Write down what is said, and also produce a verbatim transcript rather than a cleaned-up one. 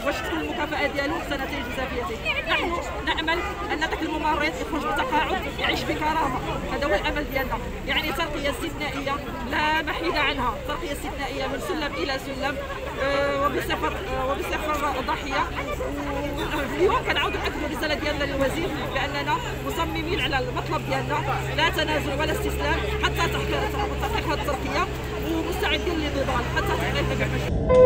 واش تكون المكافاه ديالو سنتين جزافيتين. نحن نامل ان ذاك الممرض يخرج بتقاعد يعيش بكرامه، هذا هو الامل ديالنا. يعني ترقيه استثنائيه لا محيد عنها، ترقيه استثنائيه من سلم الى سلم وبصفر وبصفر ضحيه. اليوم كنعاودوا ناكدوا الرساله ديالنا للوزير باننا مصممين على المطلب ديالنا، لا تنازل ولا استسلام حتى تحقيق هذه الترقيه، ومستعدين للنضال حتى تحقيق النجاح.